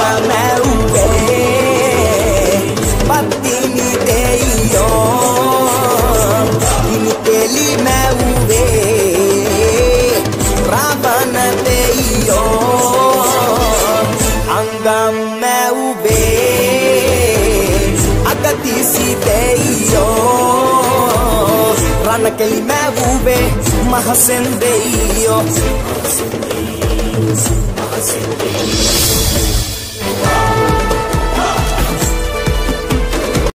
නැව්වේ පත්තිනි දෙයියෝ ඉනිතෙලි නැව්වේ රාවණ දෙයියෝ අංගම් නැව්වේ අගතිසි දෙයියෝ රණකෙලි නැව්වේ මහසෙන් දෙයියෝ